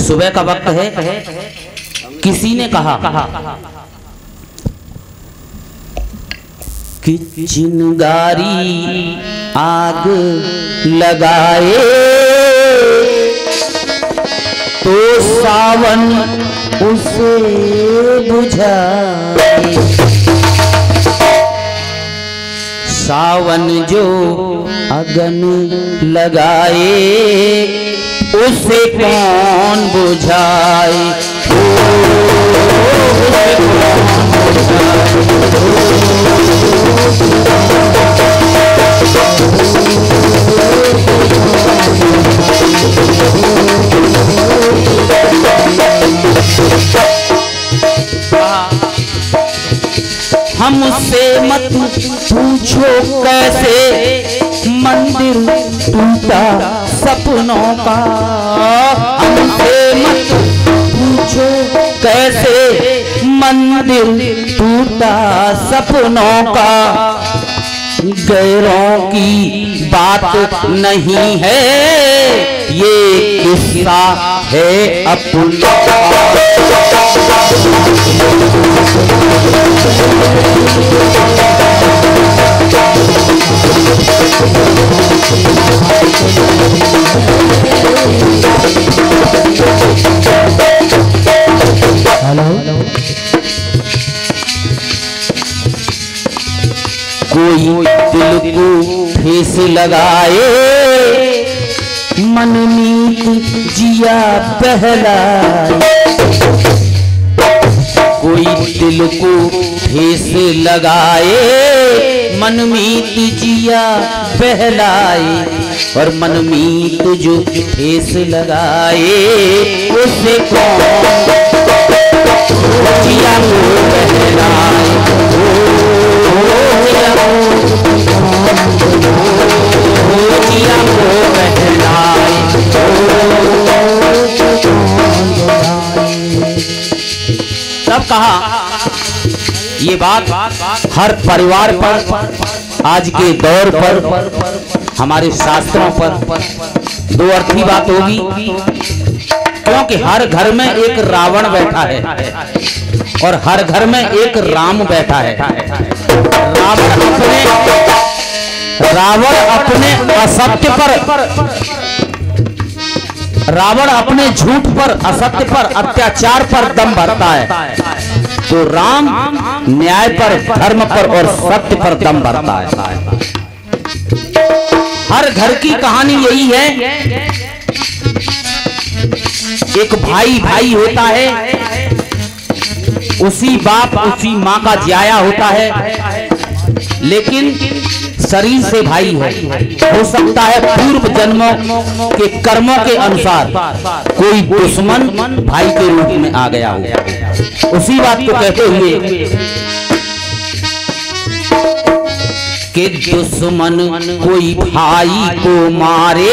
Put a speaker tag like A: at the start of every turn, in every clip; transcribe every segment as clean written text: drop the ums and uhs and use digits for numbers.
A: सुबह का वक्त है। किसी ने कहा कि चिंगारी आग लगाए तो सावन उसे बुझाए। सावन जो अगन लगाए उसे कौन बुझाए। हमसे मत पूछो कैसे मंदिर टूटा सपनों का। हमसे मत पूछो कैसे मंदिर टूटा सपनों का। गैरों की बात नहीं है ये किस्सा है अपना। हेलो, कोई दिल को ठेस लगाए मनमीत जिया बहलाए। कोई दिल को ठेस लगाए मनमीत जिया बहलाए। और मनमीत जो ठेस लगाए उसे कौन जिया को बहलाए। जिया को बहलाए। तब कहा ये बात हर परिवार पर, आज के दौर पर, हमारे शास्त्रों पर दो अर्थी बात होगी। क्योंकि हर घर में एक रावण बैठा है और हर घर में एक राम बैठा है। रावण अपने असत्य पर, रावण अपने झूठ पर, असत्य पर, अत्याचार पर दम भरता है, तो राम न्याय पर, धर्म पर और सत्य पर दम भरता है। हर घर की कहानी यही है। एक भाई होता है, उसी बाप उसी माँ का जियाया होता है, लेकिन शरीर से भाई है। हो सकता है पूर्व जन्मों के कर्मों के अनुसार कोई दुश्मन भाई के रूप में आ गया हो। उसी बात को कहते हुए कि दुश्मन कोई भाई को मारे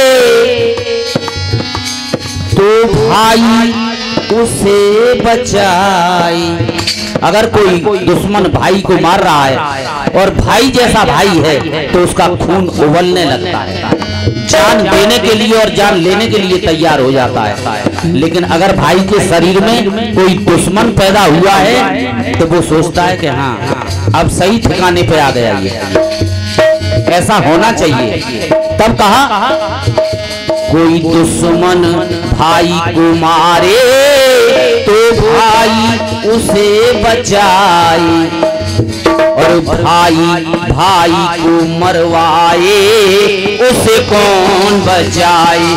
A: तो भाई उसे बचाए। अगर कोई दुश्मन भाई को मार रहा है और भाई जैसा भाई है तो उसका खून उबलने लगता है, जान देने के लिए और जान लेने के लिए तैयार हो जाता है। लेकिन अगर भाई के शरीर में कोई दुश्मन पैदा हुआ है तो वो सोचता है कि हाँ अब सही ठिकाने पे आ गया, ये ऐसा होना चाहिए। तब कहा कोई दुश्मन भाई को मारे तो भाई उसे बचाए और भाई को मरवाए उसे कौन बचाए।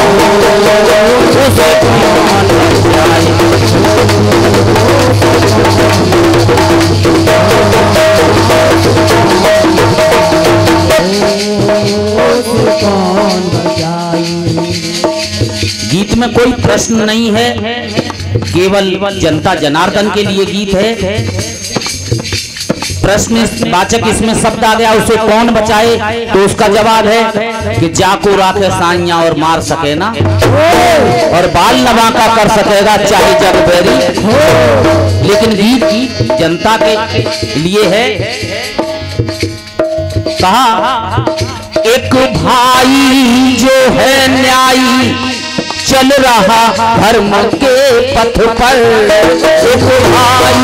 A: उसे कौन बचाए। गीत में कोई प्रश्न नहीं है, केवल जनता जनार्दन के लिए गीत है। प्रश्न वाचक इसमें शब्द आ गया, उसे कौन बचाए, तो उसका जवाब है कि जाको राखे साइया और मार सके ना, और बाल नवा का कर सकेगा चाहे जग बैरी। लेकिन गीत जनता के लिए है। कहा एक भाई जो है न्यायी चल रहा धर्म के पथ पर, एक भाई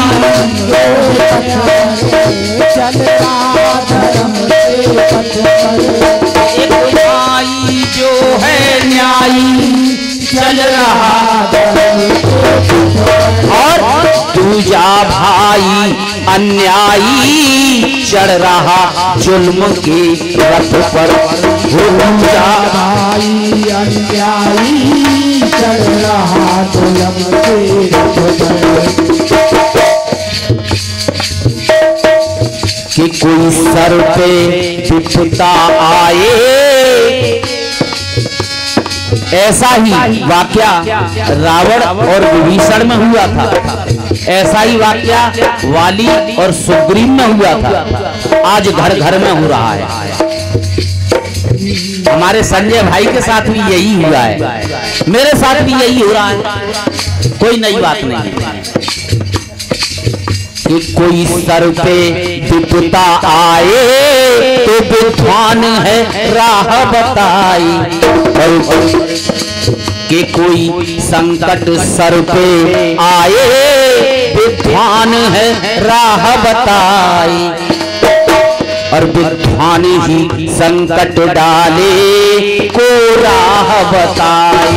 B: चल रहा धर्म के पथ पर,
A: एक भाई जो है न्यायी चल रहा धर्म के पथ पर, और दूजा भाई अन्यायी चढ़ रहा जुल्म के रथ पर।
B: दूजा भाई अन्यायी चढ़ रहा जुल्म के रथ पर।
A: कि कोई सर पे विपदा आए, ऐसा ही वाकया रावण और विभीषण में हुआ था, ऐसा ही वाकया वाली और सुग्रीव में हुआ था, आज घर घर में हो रहा है। हमारे संजय भाई के साथ भी यही हुआ है, मेरे साथ भी यही हो रहा है, कोई नई बात नहीं। कि कोई सर पे विपदा आए तो विद्वान है राह बताई, कि कोई संकट सर पे आए विद्वान है राह बताई, और विद्वान ही संकट डाले को राह बताई।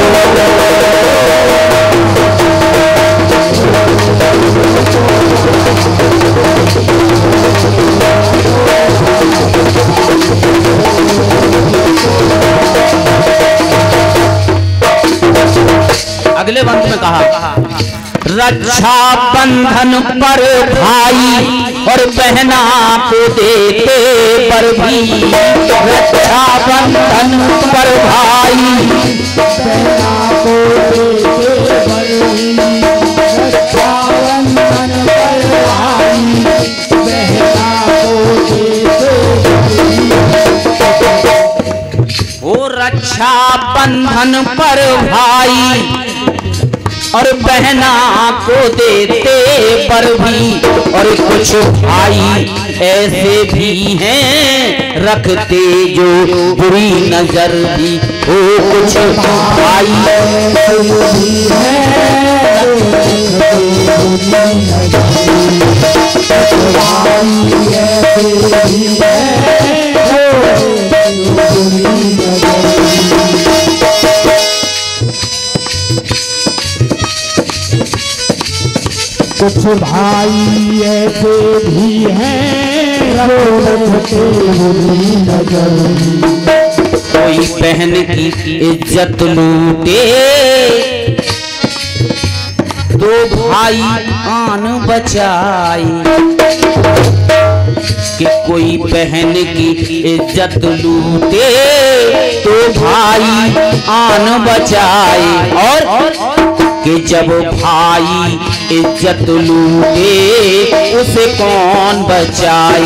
A: अगले वंश में कहा, रक्षा बंधन पर भाई और बहना को देते पर भी, रक्षा बंधन पर भाई
B: बहना को देते पर भी, रक्षा बंधन पर भाई बहना को देते पर भी।
A: वो रक्षा बंधन पर भाई और बहना को देते पर भी, और कुछ भाई ऐसे भी हैं रखते जो बुरी नजर भी, हो कुछ भाई
B: ऐसे भी हैं कुछ भाई ऐसे भी हैं रखते बुरी नजर।
A: कोई बहन की इज्जत लूटे तो भाई आन बचाई, कि कोई बहन की इज्जत लूटे तो भाई आन बचाए, और कि जब भाई इज्जत लूटे उसे कौन बचाए।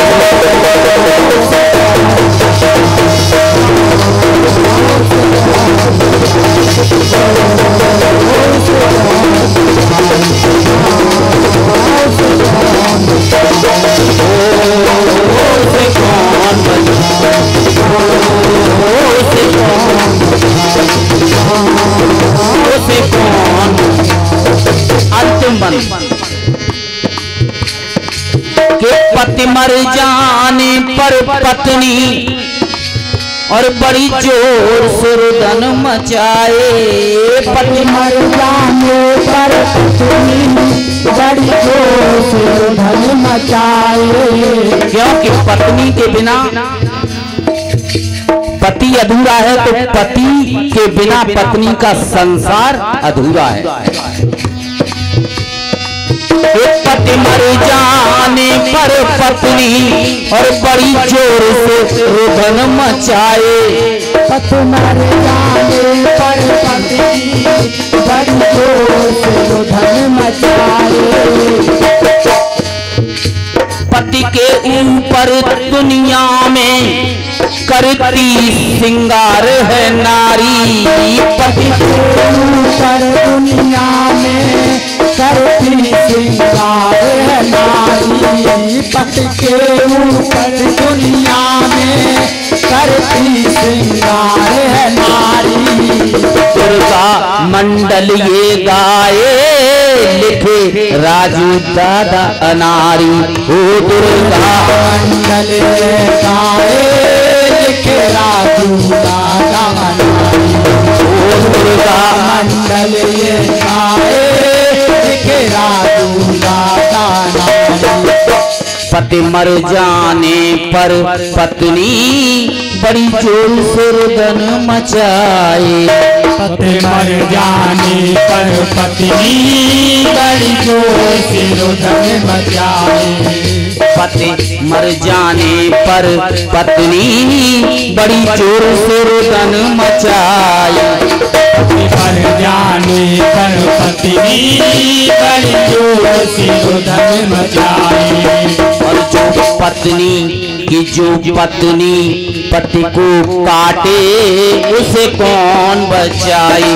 A: अंतिम बंद के पति मर जाने पर पत्नी और बड़ी जोर से रुदन मचाए,
B: पति मर जाने पर पत्नी बड़ी जोर से रुदन मचाए,
A: क्योंकि पत्नी के बिना पति अधूरा है, तो पति के बिना पत्नी का संसार अधूरा है। पति मर जाने पर पत्नी और बड़ी जोर से रुदन मचाए,
B: पति मर जाने पर पत्नी बड़ी जोर से रुदन मचाए,
A: पति के ऊपर दुनिया में करती सिंगार है नारी,
B: पति के ऊपर दुनिया में करती सिंगार है नारी, पति के ऊपर दुनिया में करती सिंगार है नारी।
A: मंडल ये गाए लिखे राजू दादा अनारी। हो दुर्गा
B: मंडल गाए लिखे राजू दादा अनारी।
A: हो दुर्गा
B: मंडल ये गाए लिखे राजू दादा अनारी।
A: पति मर जाने पर पत्नी बड़ी जोर से रुदन मचाए।
B: पति मर जाने पर पत्नी बड़ी जोर से रुदन मचाए।
A: पति मर जाने पर पत्नी बड़ी जोर से रुदन मचाए।
B: पति मर जाने पर पत्नी बड़ी जोर से रुदन मचाए।
A: और जो पत्नी पति को काटे उसे कौन बचाए।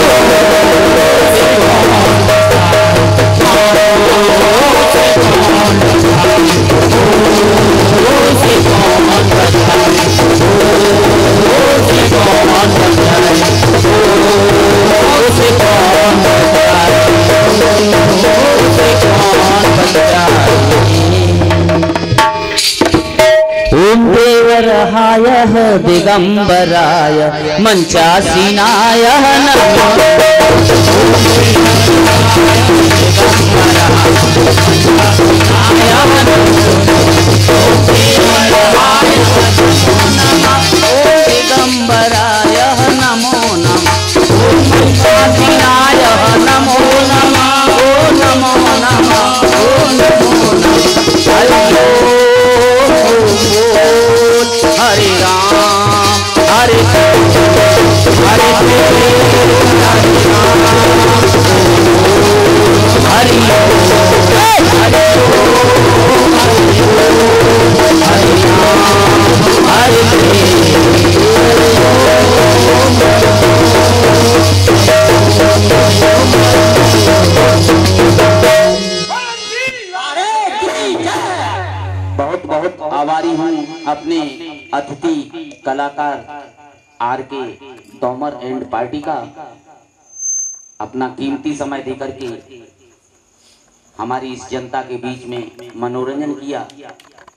A: ओम देवरहाय दिगंबराय मंचासीनाय नमो। दिगंबराय नमो नमः। ओम मंचासीनाय नमो नमः। ओम नमो नमः। ओम नमो नमः। हरे राम हरे हरे हरि हरे बहुत बहुत आभारी हूँ अपने अतिथि कलाकार आर के तोमर एंड पार्टी का, अपना कीमती समय देकर के हमारी इस जनता के बीच में मनोरंजन किया।